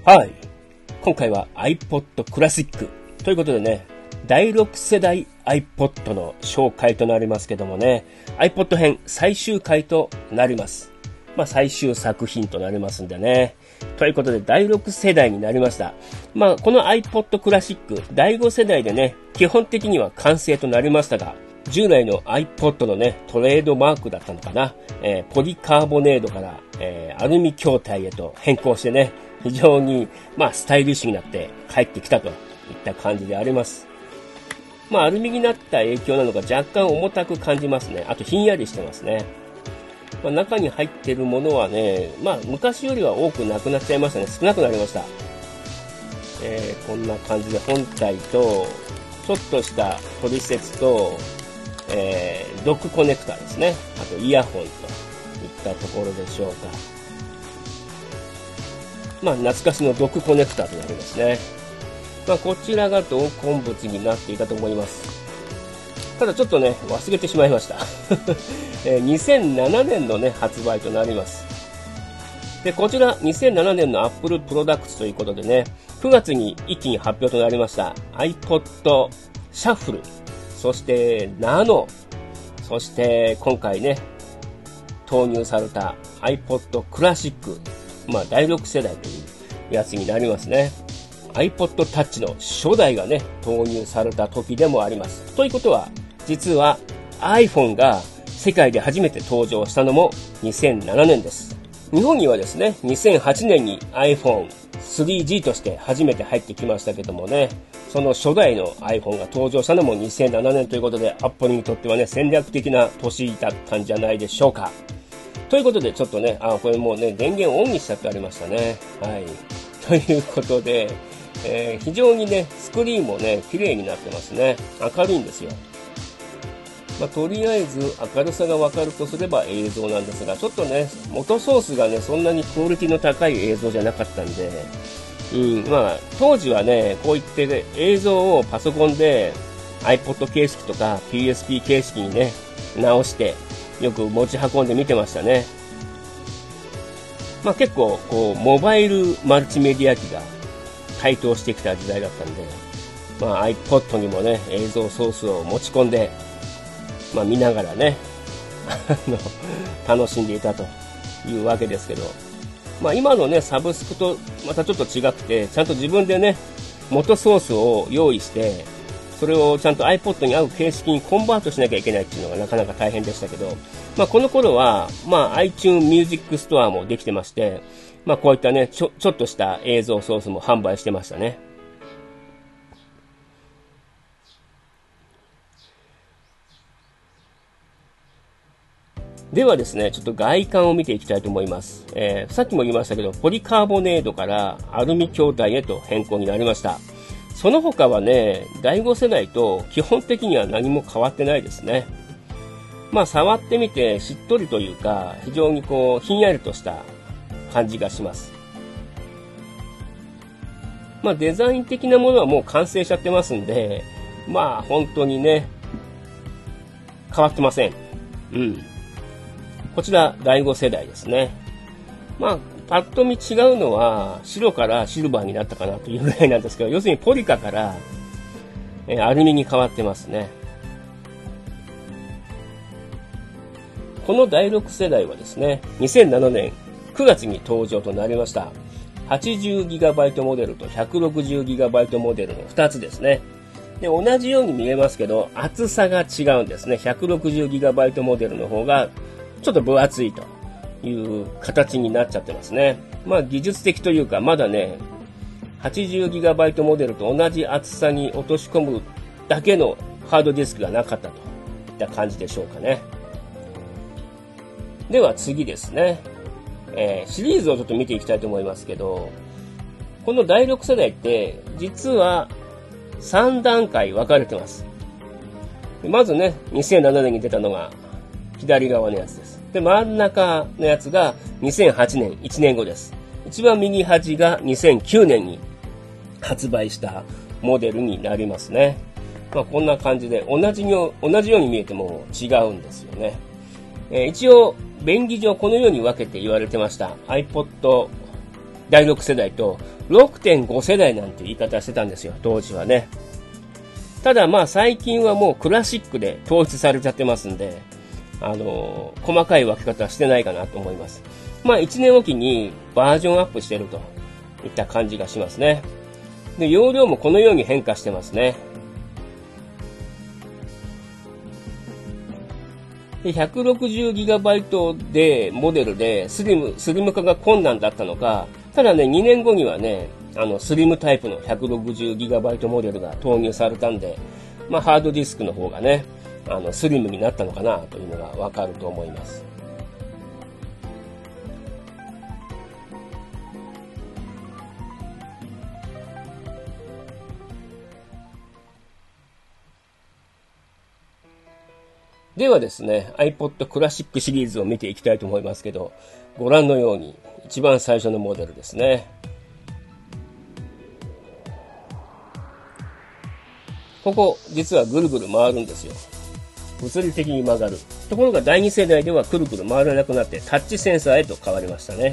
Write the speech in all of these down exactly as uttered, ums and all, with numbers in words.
はい。今回は iPod Classic ということでね、だいろく世代 iPod の紹介となりますけどもね、iPod 編最終回となります。まあ最終作品となりますんでね。ということでだいろく世代になりました。まあこの iPod Classic だいご世代でね、基本的には完成となりましたが、従来の iPod のね、トレードマークだったのかな、えー、ポリカーボネードから、えー、アルミ筐体へと変更してね、非常に、まあ、スタイリッシュになって帰ってきたといった感じであります。まあ、アルミになった影響なのか若干重たく感じますね。あと、ひんやりしてますね。まあ、中に入っているものはね、まあ、昔よりは多くなくなっちゃいましたね。少なくなりました。えー、こんな感じで本体と、ちょっとしたトリセツと、えー、ドックコネクタですね。あと、イヤホンといったところでしょうか。まあ、懐かしのドックコネクタとなりますね。まあ、こちらが同梱物になっていたと思います。ただちょっとね、忘れてしまいました。にせんななねんのね、発売となります。で、こちら、にせんななねんの Apple Products ということでね、くがつに一気に発表となりました iPod Shuffle、そして Nano、そして今回ね、投入された iPod Classic、まあ、だいろく世代というやつになりますね。iPod Touch の初代がね、投入された時でもあります。ということは、実は iPhone が世界で初めて登場したのもにせんななねんです。日本にはですね、にせんはちねんに アイフォンスリージー として初めて入ってきましたけどもね、その初代の iPhone が登場したのもにせんななねんということで、Apple にとってはね、戦略的な年だったんじゃないでしょうか。ということで、ちょっとね、あ、これもうね、電源オンにしちゃってありましたね。はい。ということで、えー、非常にね、スクリーンもね、綺麗になってますね。明るいんですよ。まあ、とりあえず明るさがわかるとすれば映像なんですが、ちょっとね、元ソースがね、そんなにクオリティの高い映像じゃなかったんで、うん、まあ、当時はね、こういって、ね、映像をパソコンで iPod 形式とか ピーエスピー 形式にね、直して、よく持ち運んで見てましたね。まあ結構、こう、モバイルマルチメディア機が台頭してきた時代だったんで、まあ iPod にもね、映像ソースを持ち込んで、まあ見ながらね、あの、楽しんでいたというわけですけど、まあ今のね、サブスクとまたちょっと違くて、ちゃんと自分でね、元ソースを用意して、それをちゃんと iPod に合う形式にコンバートしなきゃいけないっていうのがなかなか大変でしたけど、まあこの頃は、まあ iTunes Music Store もできてまして、まあこういったね、ちょ、ちょっとした映像ソースも販売してましたね。ではですね、ちょっと外観を見ていきたいと思います。えー、さっきも言いましたけど、ポリカーボネードからアルミ筐体へと変更になりました。その他はね、だいご世代と基本的には何も変わってないですね。まあ触ってみてしっとりというか、非常にこうひんやりとした感じがします。まあデザイン的なものはもう完成しちゃってますんで、まあ本当にね、変わってません。うん。こちらだいご世代ですね。まあパッと見違うのは白からシルバーになったかなというぐらいなんですけど、要するにポリカからえアルミに変わってますね。このだいろく世代はですね、にせんななねんくがつに登場となりました。はちじゅうギガバイト モデルと ひゃくろくじゅうギガバイト モデルのふたつですね。で、同じように見えますけど、厚さが違うんですね。ひゃくろくじゅうギガバイト モデルの方がちょっと分厚いという形になっちゃってますね。まあ技術的というか、まだね、はちじゅうギガバイト モデルと同じ厚さに落とし込むだけのハードディスクがなかったといった感じでしょうかね。では次ですね。えー、シリーズをちょっと見ていきたいと思いますけど、このだいろく世代って実はさんだんかい分かれてます。まずね、にせんななねんに出たのが左側のやつです。で、真ん中のやつがにせんはちねん、いちねんごです。一番右端がにせんきゅうねんに発売したモデルになりますね。まあこんな感じで同じに、同じように見えても違うんですよね。えー、一応便宜上このように分けて言われてました。iPod だいろく世代と ろくてんご 世代なんて言い方してたんですよ、当時はね。ただまあ最近はもうクラシックで統一されちゃってますんで、あのー、細かい分け方はしてないかなと思います。まあいちねんおきにバージョンアップしてるといった感じがしますね。で、容量もこのように変化してますね。で ひゃくろくじゅうギガバイト でモデルでスリム、スリム化が困難だったのか、ただね、にねんごにはね、あの、スリムタイプの ひゃくろくじゅうギガバイト モデルが投入されたんで、まあ、ハードディスクの方がね、あの、スリムになったのかなというのがわかると思います。ではですね、iPod クラシックシリーズを見ていきたいと思いますけど、ご覧のように一番最初のモデルですね。ここ実はぐるぐる回るんですよ。物理的に曲がる。ところがだいに世代ではくるくる回らなくなってタッチセンサーへと変わりましたね。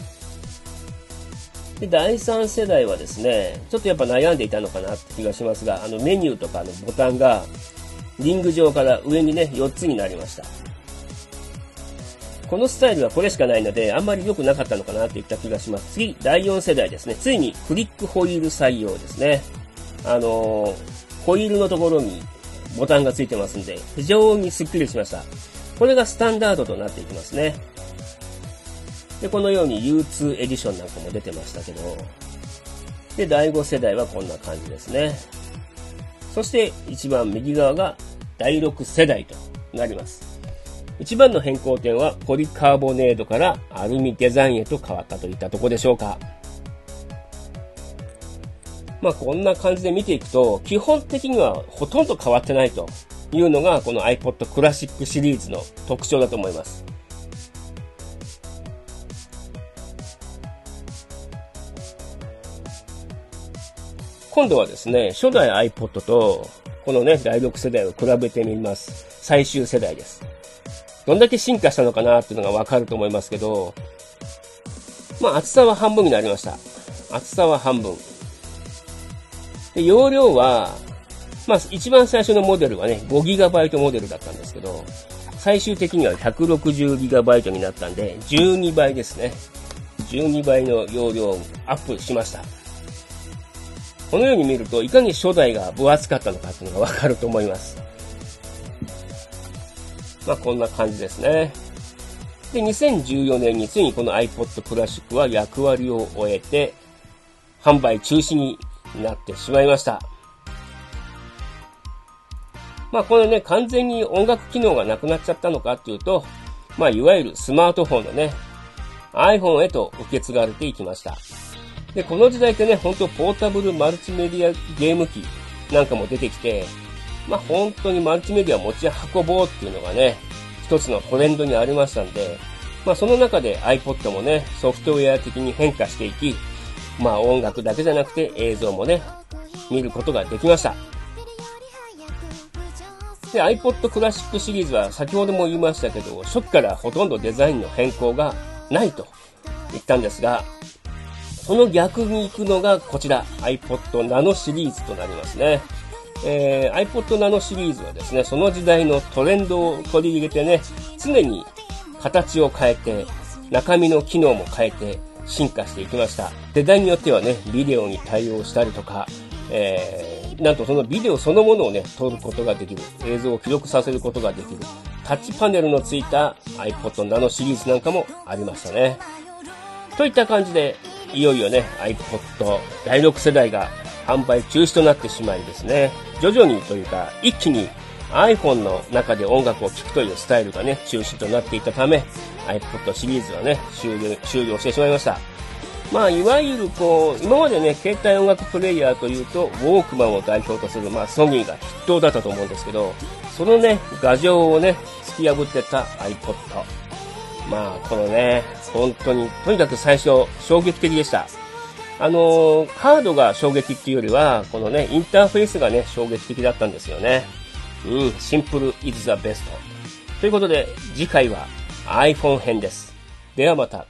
で、だいさん世代はですね、ちょっとやっぱ悩んでいたのかなって気がしますが、あのメニューとかのボタンがリング上から上にね、よっつになりました。このスタイルはこれしかないので、あんまり良くなかったのかなといった気がします。次、だいよん世代ですね。ついにクリックホイール採用ですね。あのー、ホイールのところにボタンがついてますんで、非常にスッキリしました。これがスタンダードとなっていきますね。で、このように ユーツー エディションなんかも出てましたけど、で、だいご世代はこんな感じですね。そして一番右側がだいろく世代となります。一番の変更点はポリカーボネードからアルミデザインへと変わったといったところでしょうか。まあこんな感じで見ていくと、基本的にはほとんど変わってないというのがこの iPod クラシックシリーズの特徴だと思います。今度はですね、初代 iPod とこのね、だいろく世代を比べてみます。最終世代です。どんだけ進化したのかなっていうのがわかると思いますけど、まあ厚さは半分になりました。厚さは半分。で、容量は、まあ一番最初のモデルはね、ごギガバイト モデルだったんですけど、最終的には ひゃくろくじゅうギガバイト になったんで、じゅうにばいですね。じゅうにばいの容量アップしました。このように見ると、いかに初代が分厚かったのかっていうのがわかると思います。まあこんな感じですね。で、にせんじゅうよねんについにこの iPod クラシックは役割を終えて、販売中止になってしまいました。まあこのね、完全に音楽機能がなくなっちゃったのかっていうと、まあいわゆるスマートフォンのね、iPhone へと受け継がれていきました。で、この時代ってね、本当ポータブルマルチメディアゲーム機なんかも出てきて、まあ本当にマルチメディアを持ち運ぼうっていうのがね、一つのトレンドにありましたんで、まあその中で iPod もね、ソフトウェア的に変化していき、まあ音楽だけじゃなくて映像もね、見ることができました。で、iPod クラシックシリーズは先ほども言いましたけど、初期からほとんどデザインの変更がないと言ったんですが、その逆に行くのがこちら iPod Nano シリーズとなりますね。えー、iPod Nano シリーズはですね、その時代のトレンドを取り入れてね、常に形を変えて、中身の機能も変えて進化していきました。デザインによってはね、ビデオに対応したりとか、えー、なんとそのビデオそのものをね、撮ることができる。映像を記録させることができる。タッチパネルのついた iPod Nano シリーズなんかもありましたね。といった感じで、いよいよね、iPod だいろく世代が販売中止となってしまいですね、徐々にというか一気に iPhone の中で音楽を聴くというスタイルがね、中止となっていたため iPod シリーズはね、終了、終了してしまいました。まあいわゆるこう、今までね、携帯音楽プレイヤーというとウォークマンを代表とする、まあソニーが筆頭だったと思うんですけど、そのね、牙城をね、突き破ってた iPod。まあこのね、本当にとにかく最初衝撃的でした。あのー、ハードが衝撃っていうよりはこのね、インターフェースがね、衝撃的だったんですよね。うん、シンプル is the best ということで、次回は iPhone 編です。ではまた。